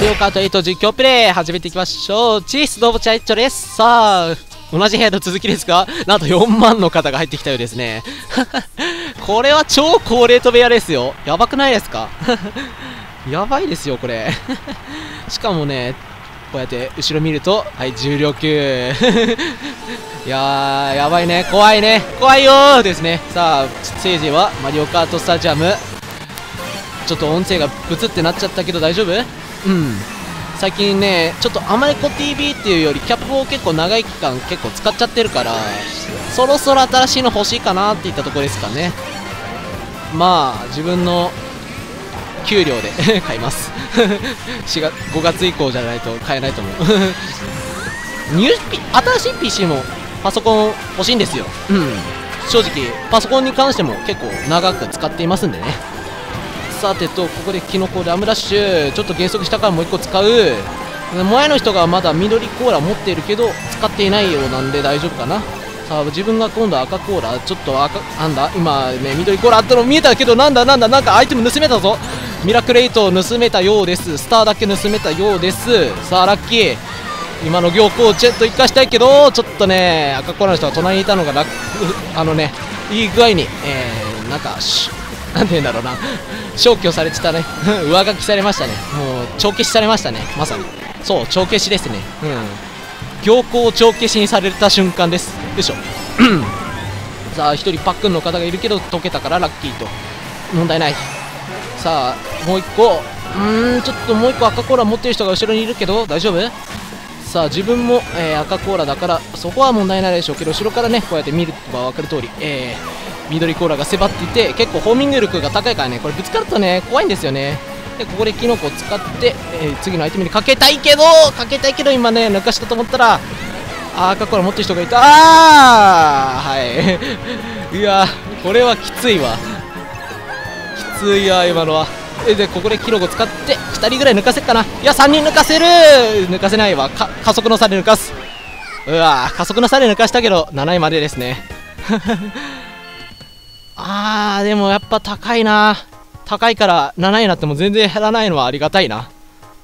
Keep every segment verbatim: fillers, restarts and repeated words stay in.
マリオカートエイト実況プレイ始めていきましょう。チース動物チャイッチョです。さあ、同じ部屋の続きですが、なんとよんまんの方が入ってきたようですね。これは超高齢と部屋ですよ。やばくないですか？やばいですよ、これ。しかもね、こうやって後ろ見ると、はい、重量級。いやー、やばいね、怖いね、怖いよーですね。さあ、聖司はマリオカートスタジアム。ちょっと音声がブツってなっちゃったけど大丈夫？うん。最近ね、ちょっとアマレコ ティーブイ っていうよりキャップを結構長い期間結構使っちゃってるから、そろそろ新しいの欲しいかなっていったところですかね。まあ、自分の給料で買います。しがつごがつ以降じゃないと買えないと思う。ニューピ新しい ピーシー もパソコン欲しいんですよ。うん。正直、パソコンに関しても結構長く使っていますんでね。さてと、ここでキノコラムラッシュ、ちょっと減速したからもういっこ使う。前の人がまだ緑コーラ持っているけど使っていないようなんで大丈夫かな。さあ、自分が今度赤コーラ、ちょっと赤、なんだ今ね、緑コーラあったの見えたけど、なんだなんだ、なんかアイテム盗めたぞ。ミラクレイトを盗めたようです。スターだけ盗めたようです。さあ、ラッキー。今の行幸をちょっと生かしたいけど、ちょっとね、赤コーラの人が隣にいたのが楽、あのね、いい具合に、えー、なんかなんて言うんだろうな、消去されてたね。上書きされましたね。もう帳消しされましたね、まさに。そう、帳消しですね。うん、行幸を帳消しにされた瞬間です。よいしょ。さあ、ひとりパックンの方がいるけど解けたからラッキーと、問題ない。さあ、もういっこ、うーんちょっともういっこ赤コーラ持ってる人が後ろにいるけど大丈夫？さあ、自分も、えー、赤コーラだからそこは問題ないでしょうけど、後ろからねこうやって見れば分かる通り、えー、緑コーラが迫っていて結構ホーミング力が高いからね、これぶつかるとね怖いんですよね。でここでキノコを使って、えー、次のアイテムにかけたいけどかけたいけど今ね抜かしたと思ったら、あ赤コーラ持ってる人がいた。あーはいいやこれはきついわ、きついわ今のは。でここでキノコ使ってふたりぐらい抜かせっかな。いやさんにん抜かせる。抜かせないわ。か加速の差で抜かす。うわ加速の差で抜かしたけどなないまでですね。あーでもやっぱ高いな。高いからなないになっても全然減らないのはありがたいな。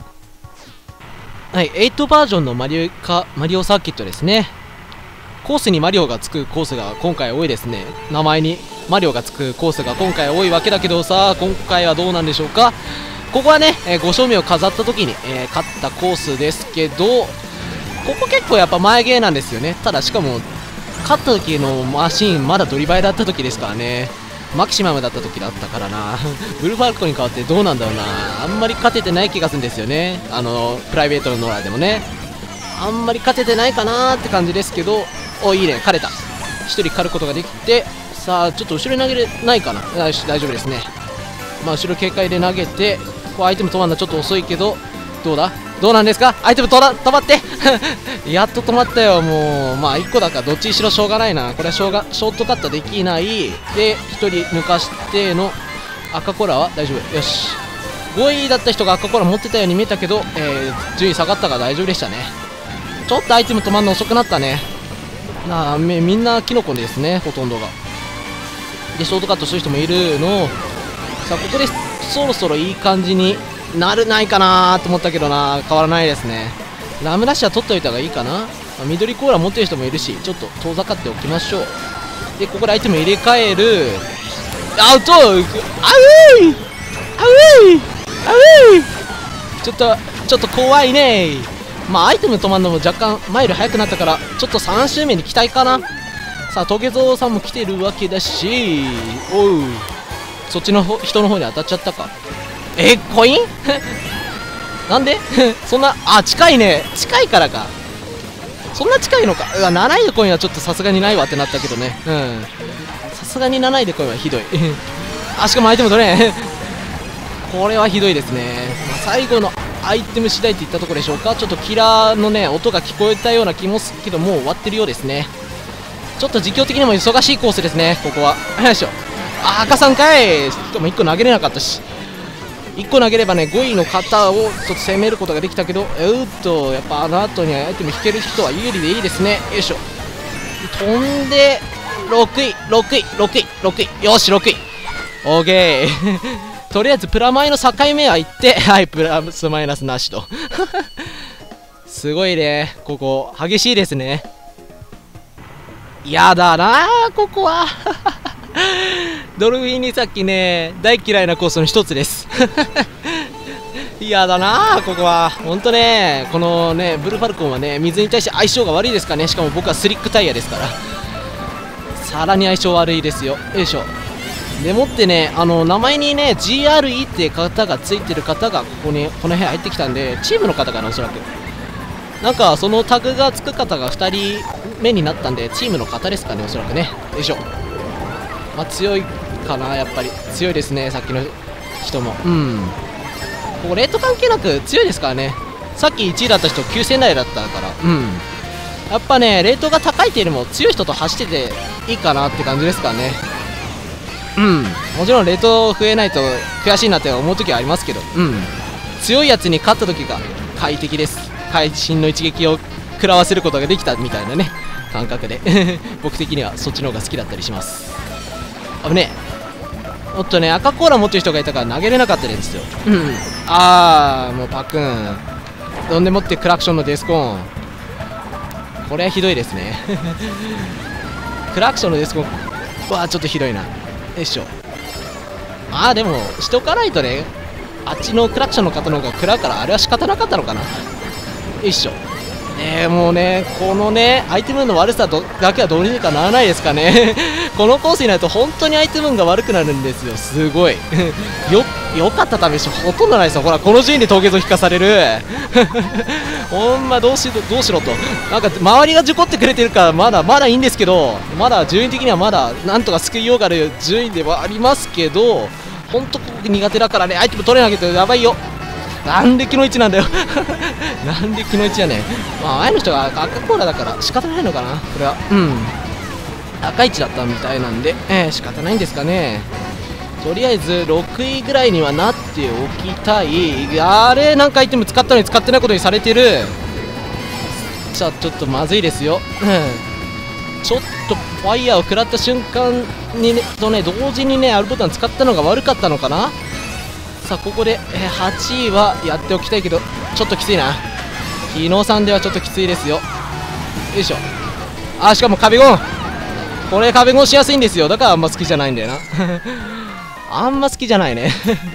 はい、エイトバージョンのマリオカマリオサーキットですね。コースにマリオがつくコースが今回多いですね。名前にマリオがつくコースが今回多いわけだけどさ、今回はどうなんでしょうか。ここはね、えー、ご勝目を飾った時に、えー、勝ったコースですけど、ここ結構やっぱ前ゲーなんですよね。ただしかも勝った時のマシーンまだドリバイだった時ですからね。マキシマムだった時だったからな。ブルーファルコンに変わってどうなんだろうな、あんまり勝ててない気がするんですよね。あのプライベートのノラでもねあんまり勝ててないかなーって感じですけど、おいいね、狩れた。ひとり狩ることができて、さあちょっと後ろに投げれないかな。よし大丈夫ですね。まあ後ろ警戒で投げて、こうアイテム止まるのはちょっと遅いけど、どうだどうなんですか。アイテム止ま止まってやっと止まったよ。もうまあいっこだからどっちにしろしょうがないな。これはしょうがショートカットできないで、ひとり抜かしての赤コーラは大丈夫。よしごいだった人が赤コーラ持ってたように見えたけど、えー、順位下がったから大丈夫でしたね。ちょっとアイテム止まるの遅くなったね。なあみんなキノコですね、ほとんどが。でショートカットする人もいるの。さあここでそろそろいい感じになるないかなと思ったけどな、変わらないですね。ラムラッシュは取っておいた方がいいかな。まあ、緑コーラ持ってる人もいるし、ちょっと遠ざかっておきましょう。でここでアイテム入れ替える。アウトアウイアウイアウイちょっとちょっと怖いね。まあアイテム止まるのも若干マイル速くなったから、ちょっとさん周目に期待かな。さあトゲゾウさんも来てるわけだし、おうそっちの人の方に当たっちゃったか。えコインなんでそんな、あ近いね、近いからか。そんな近いのか。うわなないでコインはちょっとさすがにないわってなったけどね。うんさすがになないでコインはひどい。あしかもアイテム取れん。これはひどいですね。まあ、最後のアイテム次第っていったところでしょうか。ちょっとキラーのね音が聞こえたような気もするけど、もう終わってるようですね。ちょっと実況的にも忙しいコースですねここは。よいしょ。あ赤さんかい。しかもいっこ投げれなかったし、いっこ投げればねごいの方をちょっと攻めることができたけど、うっとやっぱあの後にアイテム引ける人は有利でいいですね。よいしょ。飛んでろくいろくいろくいろくい、よしろくいオーケーとりあえずプラマイの境目は行ってはいプラスマイナスなしとすごいねここ激しいですね。やだなーここはドルフィンにさっきね大嫌いなコースの一つです嫌だなーここはほんとね。このねブルーファルコンはね水に対して相性が悪いですからね。しかも僕はスリックタイヤですからさらに相性悪いですよ。よいしょ。でもってねあの名前にね ジーアールイー って方がついてる方がここにこの部屋入ってきたんでチームの方かなおそらく。なんかそのタグがつく方がふたりめになったんでチームの方ですかねおそらくね。よいしょ。まあ強いかなやっぱり強いですねさっきの人も。うんここレート関係なく強いですからね。さっきいちいだった人きゅうせん台だったからうんやっぱねレートが高いというよりも強い人と走ってていいかなって感じですからね。うんもちろんレート増えないと悔しいなって思う時はありますけどうん強いやつに勝った時が快適です。会心の一撃を食らわせることができたみたいなね感覚で僕的にはそっちの方が好きだったりします。危ねえ。おっとね赤コーラ持ってる人がいたから投げれなかったですよ。うんあーもうパクンどんでもってクラクションのデスコーンこれはひどいですねクラクションのデスコーンわあちょっとひどいな。よいしょ。まあでもしとかないとねあっちのクラクションの方の方が食らうからあれは仕方なかったのかな。よいしょ。ねもうねこのねアイテムの悪さだけはどうにかならないですかねこのコースになると本当にアイテムが悪くなるんですよ。すごいよよかった試しほとんどないですよ。ほらこの順位で峠像引かされるほんまどうしろどうしろとなんか周りが事故ってくれてるからまだまだいいんですけどまだ順位的にはまだなんとか救いようがある順位ではありますけど本当ここ苦手だからねアイテム取れなきゃやばいよ。なんで木の位置なんだよなんで木の位置やねん。まあ前の人が赤コーラだから仕方ないのかなこれは。うん赤い位置だったみたいなんで、えー、仕方ないんですかね。とりあえずろくいぐらいにはなっておきたい。あれなんかアイテム使ったのに使ってないことにされてる。じゃあちょっとまずいですよ。うんちょっとファイヤーを食らった瞬間にねとね同時にね R ボタン使ったのが悪かったのかな。さあここで、えー、はちいはやっておきたいけどちょっときついな。日野さんではちょっときついですよ。よいしょ。あしかも壁ゴンこれ壁ゴンしやすいんですよ。だからあんま好きじゃないんだよなあんま好きじゃないね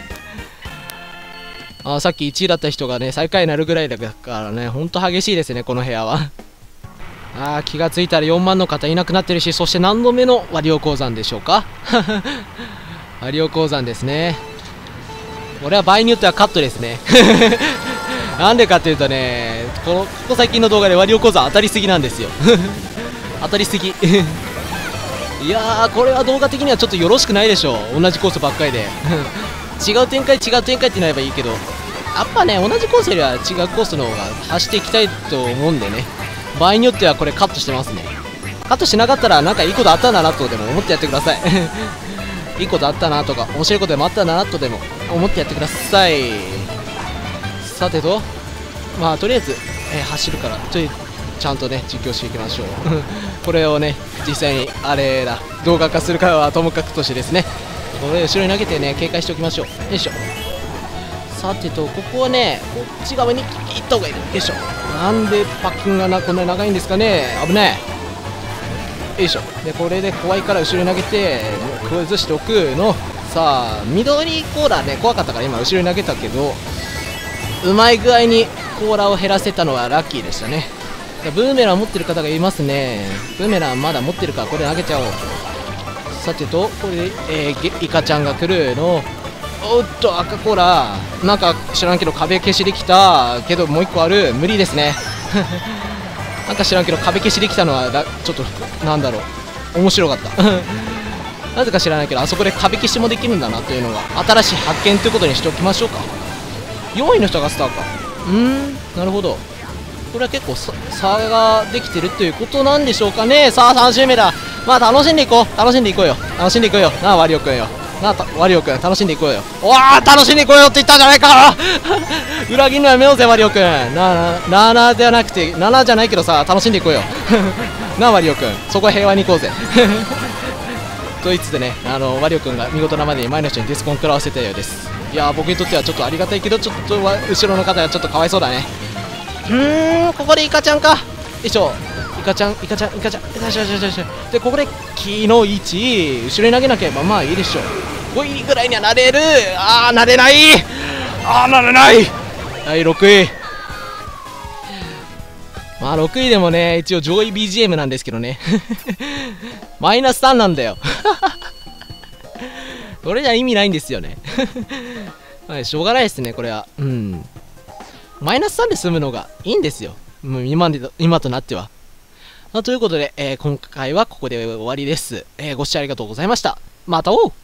あさっきいちいだった人がね最下位になるぐらいだからねほんと激しいですねこの部屋はあー気がついたらよんまんの方いなくなってるしそして何度目の割尾鉱山でしょうか割尾鉱山ですね。これは場合によってはカットですねなんでかっていうとねこのここ最近の動画で割尾鉱山当たりすぎなんですよ当たりすぎいやーこれは動画的にはちょっとよろしくないでしょう。同じコースばっかりで違う展開違う展開ってなればいいけどやっぱね同じコースよりは違うコースの方が走っていきたいと思うんでね場合によってはこれカットしてますね。カットしなかったらなんかいいことあったんだなとでも思ってやってくださいいいことあったなとか面白いことでもあったんだなとでも思ってやってください。さてとまあとりあえず、えー、走るからちょいちゃんとね実況していきましょうこれをね実際にあれだ動画化するかはともかくとしてですねこれ後ろに投げてね警戒しておきましょう。よいしょ。さてとここはねこっち側に行った方がいい。よいしょ。なんでパッキンがなこんなに長いんですかね。危ない。よいしょ。でこれで怖いから後ろに投げて崩しておくの。さあ緑コーラね怖かったから今後ろに投げたけどうまい具合にコーラを減らせたのはラッキーでしたね。ブーメラン持ってる方がいますね。ブーメランまだ持ってるからこれ投げちゃおう。さてとこれで、えー、イカちゃんが来るの。おっと赤コーラなんか知らんけど壁消しできたけどもういっこある。無理ですねなんか知らんけど壁消しできたのはだちょっとなんだろう面白かったなぜか知らないけどあそこで壁消しもできるんだなというのが新しい発見ということにしておきましょうか。よんいの人がスターか。うーんなるほど。これは結構差ができてるということなんでしょうかね。さあさん周目だ。まあ楽しんでいこう楽しんでいこうよ楽しんでいこうよなあワリオくんよなあワリオくん楽しんでいこうよ。おわー楽しんでいこうよって言ったんじゃないか裏切るのやめようぜワリオくん。なあなあなあではなくてななじゃないけどさ楽しんでいこうよなあワリオくんそこは平和に行こうぜと言いつつね、あのワリオくんが見事なまでに前の人にデスコン食らわせたようです。いやー、僕にとってはちょっとありがたいけど、ちょっとは後ろの方がちょっとかわいそうだね。うーん、ここでイカちゃんか。よいしょ。イカちゃん、イカちゃん、イカちゃん。よいしょよいしょよいしょ。で、ここで木の位置、後ろに投げなければまあいいでしょう。ごいぐらいにはなれる。あー、なれない。あー、なれない。はい、ろくい。まあろくいでもね、一応上位 ビージーエム なんですけどね。マイナスさんなんだよ。これじゃ意味ないんですよね。はい、しょうがないですね、これは。うん。マイナスさんで済むのがいいんですよ。もう今で今となっては。まあ、ということで、えー、今回はここで終わりです。えー、ご視聴ありがとうございました。また会おう。